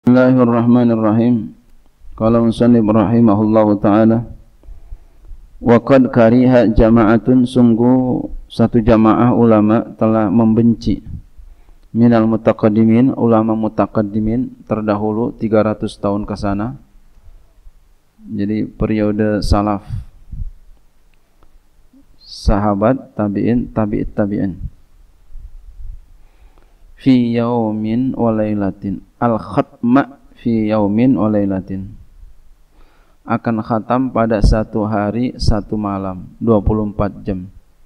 Bismillahirrahmanirrahim. Qala musannif rahimahullahu taala, wa qad kariha jama'atun, sungguh satu jamaah ulama telah membenci, minal mutaqaddimin, ulama mutaqaddimin terdahulu 300 tahun ke sana. Jadi periode salaf, sahabat, tabi'in, tabi'it tabi'in. Fi yaumin wa lailatin, al-khatma fi yaumin wa lailatin, akan khatam pada satu hari satu malam, 24 jam.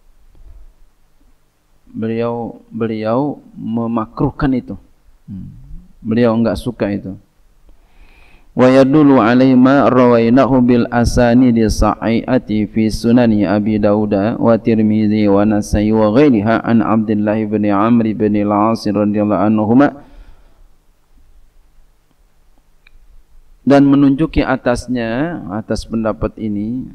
Beliau memakruhkan itu. Beliau enggak suka itu. Wa yadullu alaihi ma rawainahu bil asanidi sahihati fi sunani Abi Dawud wa Tirmizi wa Nasai wa ghairiha an Abdullah bin Amr bin al-As radhiyallahu anhuma, dan menunjuki atasnya, atas pendapat ini,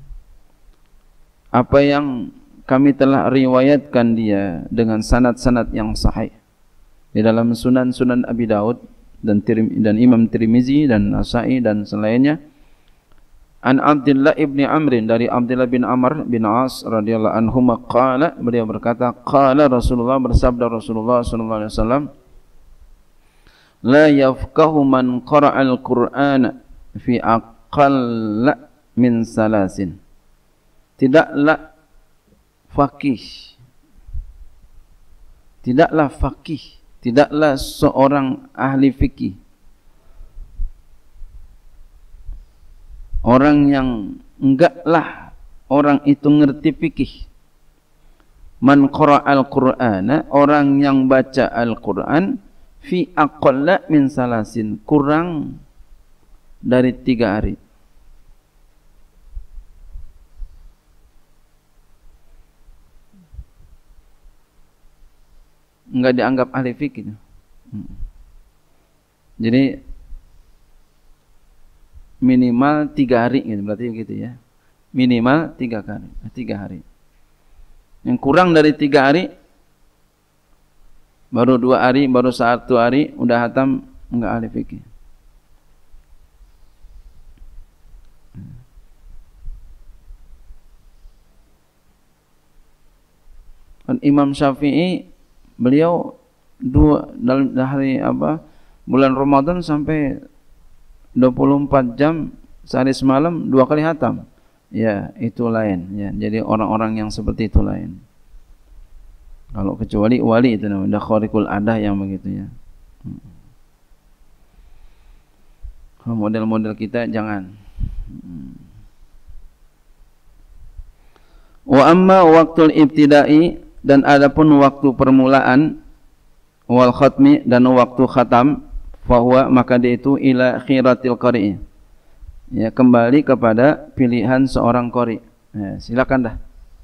apa yang kami telah riwayatkan dia dengan sanad-sanad yang sahih di dalam sunan-sunan Abi Daud dan Imam Tirmizi dan Nasai dan selainnya. An Abdullah ibni Amr, dari Abdullah bin Amr bin As radhiyallahu anhuma, qala, beliau berkata, qala Rasulullah, bersabda Rasulullah sallallahu alaihi wasallam, la yafqahu man qara'al Qur'ana fi aqalla min salasin, tidaklah faqih, tidaklah seorang ahli fikih, orang yang enggaklah orang itu ngerti fikih. Man qara'al Qur'ana, orang yang baca Al-Qur'an, fi aqalla min salasin, kurang dari 3 hari. Enggak dianggap ahli fikih. Jadi minimal 3 hari gitu, berarti gitu ya. Minimal 3 hari. Yang kurang dari 3 hari, baru 2 hari, baru 1 hari udah hatam, enggak ahli fikih. Dan Imam Syafi'i, beliau dalam hari bulan Ramadan sampai 24 jam sehari semalam 2 kali hatam. Ya, itu lain ya. Jadi orang-orang yang seperti itu lain. Kalau kecuali wali itu namanya khariqul adah yang begitu ya. Kalau model-model kita jangan. Wa amma waqtul ibtida'i, dan adapun waktu permulaan, wal khatmi, dan waktu khatam, fahuwa, maka dia itu ila khiratil qari, ya, kembali kepada pilihan seorang qari. Ya, silakan dah.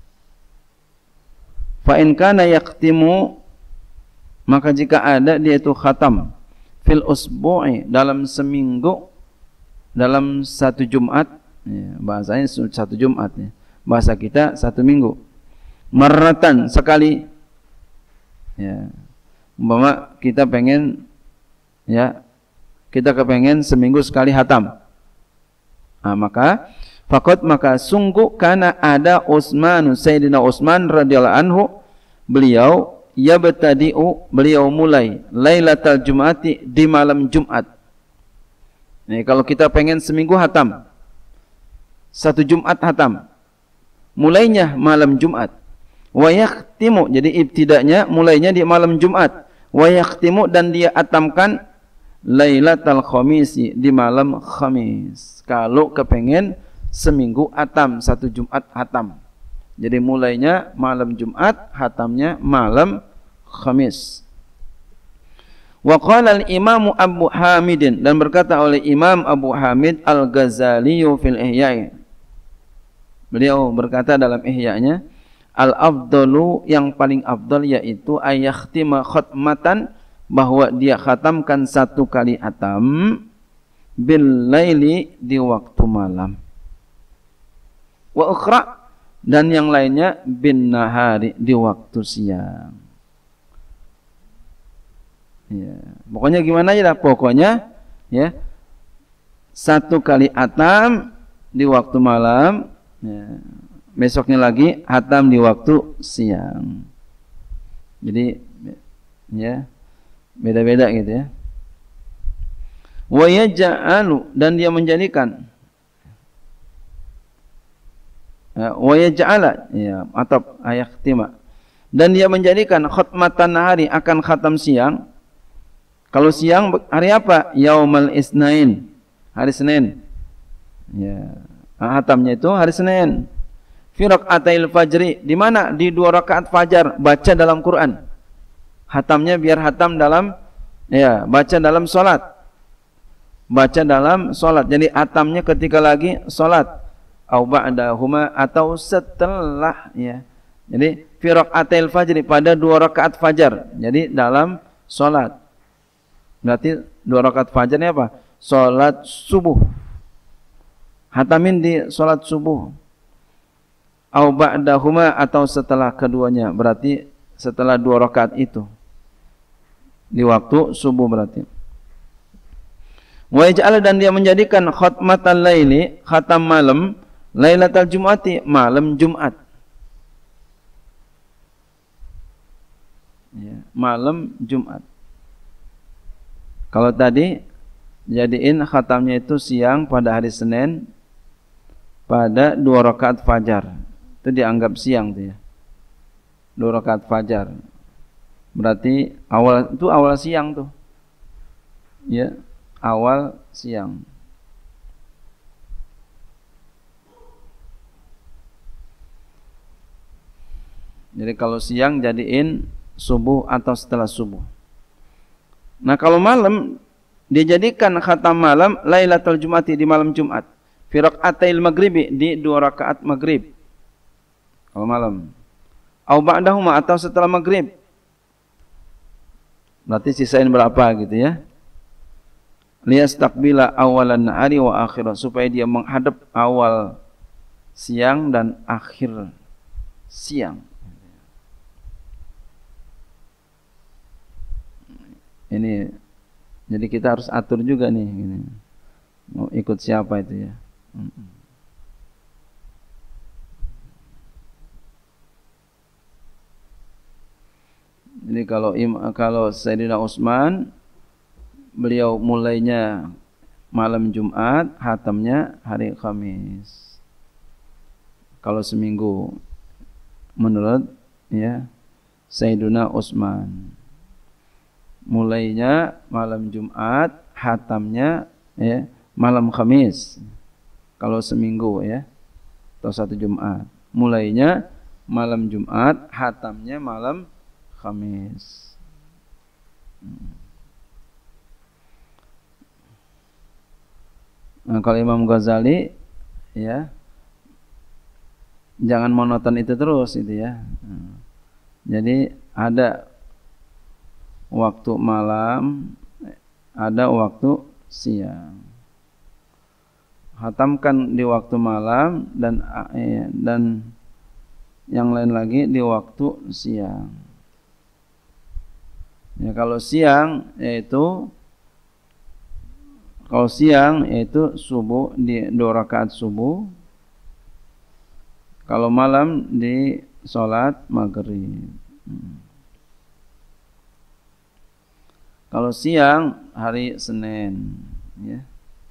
Fa in kana yaqtimu, maka jika ada dia itu khatam, fil usbu'i, dalam seminggu, dalam 1 Jumat, ya, bahasanya 1 Jumat ya. Bahasa kita 1 minggu. Marratan, sekali. Ya. Umpama kita pengen, ya, kita kepengen seminggu sekali hatam. Nah, maka faqad, maka sungguh, karena ada Utsman, Sayyidina Utsman radhiyallahu anhu, beliau yabtadi'u, beliau mulai Lailatul Jum'ati, di malam Jumat. Nih, kalau kita pengen seminggu hatam, 1 Jumat hatam, mulainya malam Jumat. Wa yakhtimu, jadi ibtidanya mulainya di malam Jumat. Wa yakhtimu, dan dia atamkan Lailatul Khamisi, di malam Khamis. Kalau kepengen seminggu hatam, 1 Jumat hatam. Jadi mulainya malam Jumat, hatamnya malam Khamis. Wa qala al-Imam Abu Hamid, dan berkata oleh Imam Abu Hamid Al-Ghazali fil Ihya'. Beliau berkata dalam Ihya'-nya, al-afdalu, yang paling afdal yaitu ayakhtima khatmatan, bahwa dia khatamkan 1 kali hatam, bil laili, di waktu malam. Wa ukhra, dan yang lainnya bin nahari, di waktu siang. Ya, pokoknya gimana aja dah, pokoknya ya. 1 kali hatam di waktu malam, ya. Besoknya lagi hatam di waktu siang. Jadi ya beda-beda gitu ya. Wa yaj'alu, dan dia menjadikan, wa yaj'ala, ya, atau ayakhtima, dan dia menjadikan khatmatan nahari, akan khatam siang. Kalau siang hari apa? Yaumal isnain, hari Senin. Ya, hatamnya itu hari Senin. Fi raq'atail fajri, di mana? Di 2 rakaat fajar, baca dalam Quran. Hatamnya biar hatam dalam, ya, baca dalam salat. Baca dalam salat. Jadi hatamnya ketika lagi salat. Au ba'dahuma, atau setelah, ya. Jadi fi raq'atail fajri, pada 2 rakaat fajar. Jadi dalam salat. Berarti 2 rakaat fajar ini apa? Salat subuh. Hatamin di salat subuh. Au ba'dahuma, atau setelah keduanya. Berarti setelah 2 rakaat itu. Di waktu subuh berarti. Wa yaj'al, dan dia menjadikan khatmatal laili, khatam malam, lailatal jum'ati, malam Jumat. Ya, malam Jumat. Kalau tadi jadiin khatamnya itu siang pada hari Senin pada 2 rakaat fajar. Itu dianggap siang tuh ya. 2 rakaat fajar. Berarti awal siang tuh. Ya, awal siang. Jadi kalau siang jadiin subuh atau setelah subuh. Nah, kalau malam dijadikan khatam malam Lailatul Jum'ati, di malam Jumat. Fi raq'atail maghribi, di 2 rakaat maghrib. Kalau malam. Au ba'dahuma, atau setelah maghrib. Berarti sisain berapa gitu ya? Liyastaqbila awalan nahari wa akhirah, supaya dia menghadap awal siang dan akhir siang. Ini jadi kita harus atur juga nih gini. Mau ikut siapa itu ya? Jadi kalau Sayyidina Utsman, beliau mulainya malam Jumat, hatamnya hari Kamis. Kalau seminggu menurut ya Sayyidina Utsman, mulainya malam Jumat, hatamnya ya malam Kamis. Kalau seminggu ya, atau 1 Jumat, mulainya malam Jumat, hatamnya malam Kamis. Nah, kalau Imam Ghazali ya jangan monoton itu terus itu ya. Jadi ada waktu malam, ada waktu siang. Hatamkan di waktu malam dan yang lain lagi di waktu siang. Ya, kalau siang yaitu subuh, di 2 rakaat subuh. Kalau malam di salat maghrib. Kalau siang hari Senin ya.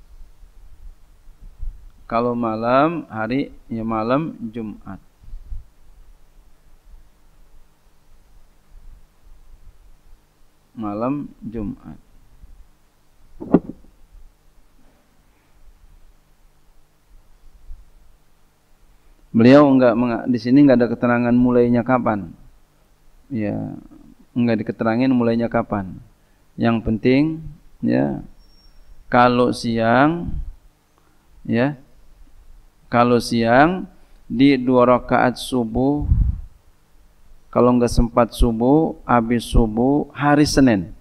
Kalau malam malam Jumat. Malam Jumat. Beliau di sini enggak ada keterangan mulainya kapan. Ya, enggak diketerangin mulainya kapan. Yang penting ya kalau siang ya, kalau siang di 2 rakaat subuh. Kalau enggak sempat subuh, habis subuh hari Senin.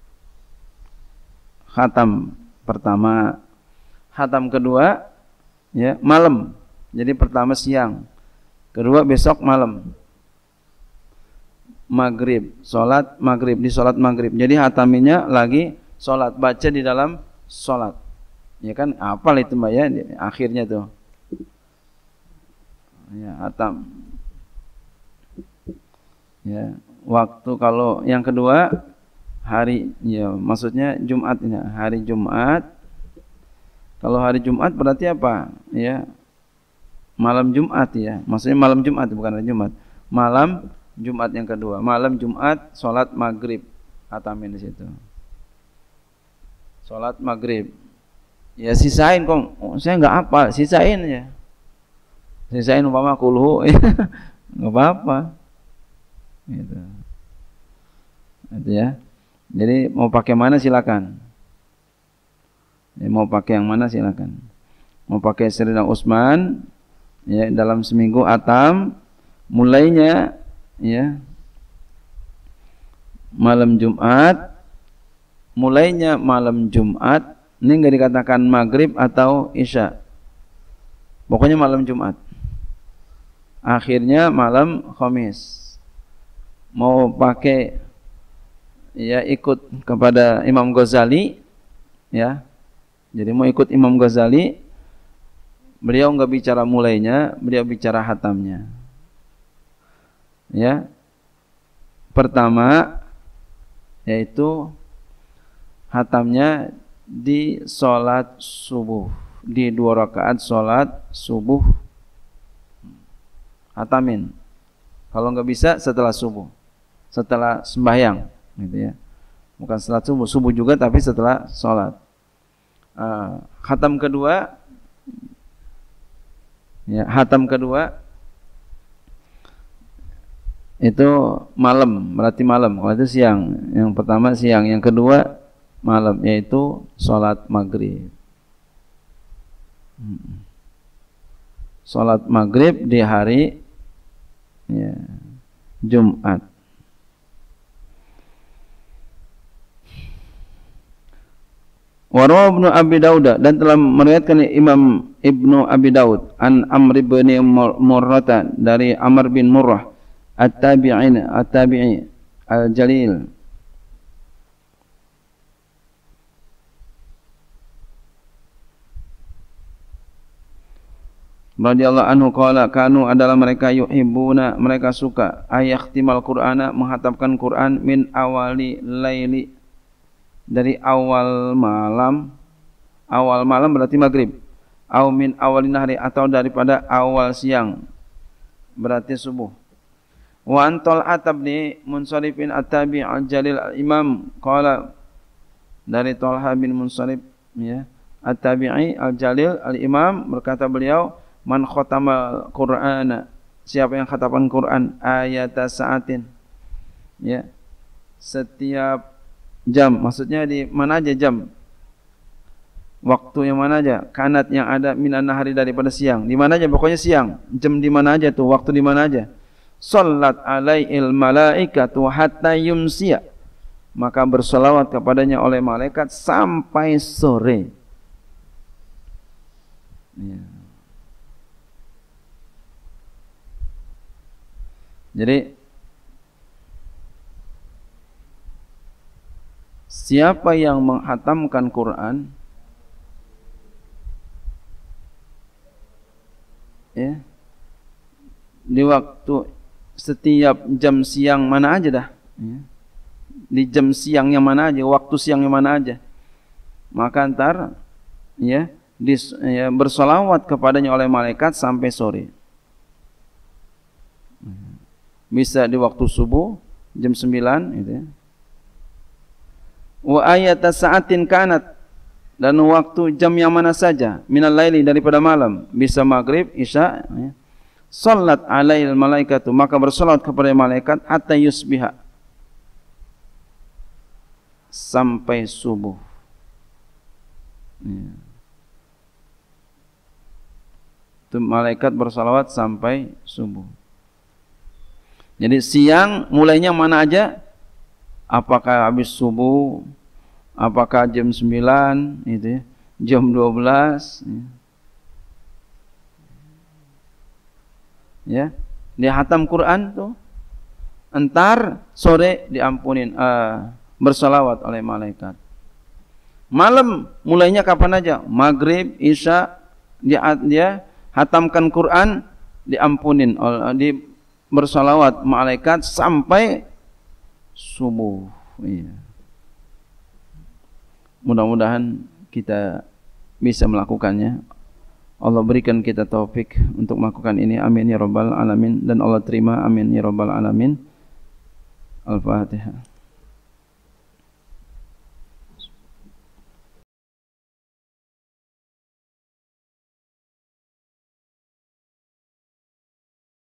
Khatam pertama, khatam kedua ya malam. Jadi pertama siang, kedua besok malam. Maghrib, sholat maghrib, di sholat maghrib. Jadi hataminya lagi sholat, baca di dalam sholat. Ya kan, apal itu Mbak ya, akhirnya tuh. Ya, hatam. Ya, waktu kalau yang kedua hari, ya maksudnya Jumat ini, hari Jumat. Kalau hari Jumat berarti apa? Ya, malam Jumat ya. Maksudnya malam Jumat bukan hari Jumat. Malam Jumat yang kedua. Malam Jumat sholat maghrib. Hatamin di situ. Sholat maghrib. Ya sisain kok. Saya nggak apa, sisain ya. Sisain umpama kulhu, nggak apa-apa. Gitu. Itu ya. Jadi mau pakai mana silakan. Ya, mau pakai yang mana silakan. Mau pakai Sayyidina Utsman ya dalam seminggu atam mulainya ya malam Jumat, mulainya malam Jumat. Ini enggak dikatakan maghrib atau isya. Pokoknya malam Jumat. Akhirnya malam Khamis. Mau pakai ya ikut kepada Imam Ghazali ya. Jadi mau ikut Imam Ghazali, beliau enggak bicara mulainya, beliau bicara hatamnya. Ya. Pertama yaitu hatamnya di sholat subuh, di 2 rakaat sholat subuh hatamin. Kalau nggak bisa setelah subuh, setelah sembahyang, gitu ya. Bukan setelah subuh, subuh juga tapi setelah sholat. Hatam kedua, ya hatam kedua itu malam, berarti malam. Kalau itu siang, yang pertama siang, yang kedua malam, yaitu sholat maghrib. Sholat maghrib di hari ya, Jumat. Warawa Ibnu Abi Daud, dan telah meriwayatkan Imam Ibnu Abi Daud an Amr bin Murrah, dari Amr bin Murrah at-tabi'i al-jalil radhiyallahu anhu qala kanu adalah mereka yuhibbuna, mereka suka ayakhtimal Qur'ana, menghatamkan Quran min awali laili, dari awal malam. Awal malam berarti maghrib. Au min awalin nahari, atau daripada awal siang berarti subuh. Wa antal atabni Munsarifin at-tabi' al-jalil al-imam qala, dari Talha bin Munsarif ya at-tabi'i al-jalil al-imam berkata beliau, man khatamal Qur'ana, siapa yang khataman Quran ayata sa'atin ya, setiap jam, maksudnya di mana aja jam, waktu yang mana aja, kanat yang ada minan nahari, daripada siang, di mana aja, pokoknya siang, jam di mana aja tuh, waktu di mana aja. Sallat alaihil malaikatu hatta yumsiya, maka bersolawat kepadanya oleh malaikat sampai sore ya. Jadi siapa yang menghatamkan Quran ya, di waktu setiap jam siang mana aja dah ya, di jam siang yang mana aja, waktu siang yang mana aja, maka antar ya, bersolawat kepadanya oleh malaikat sampai sore. Bisa di waktu subuh jam 9 gitu ya. Wa ayata sa'atin kanat, dan waktu jam yang mana saja, minal laili, daripada malam, bisa maghrib, isya ya. Salat alaihil malaikatu, maka bersolat kepada malaikat hatta yusbiha, sampai subuh ya. Itu malaikat bersalawat sampai subuh. Jadi siang mulainya mana aja, apakah habis subuh, apakah jam 9 itu ya, jam 12 ya. Dia hatam Quran tuh, entar sore diampunin, bersalawat oleh malaikat. Malam mulainya kapan aja? Maghrib, Isya, dia hatamkan Quran, diampunin, bersalawat malaikat sampai subuh. Iya. Mudah-mudahan kita bisa melakukannya. Allah berikan kita taufik untuk melakukan ini. Amin ya rabbal alamin. Dan Allah terima. Amin ya rabbal alamin. Al-Fatihah.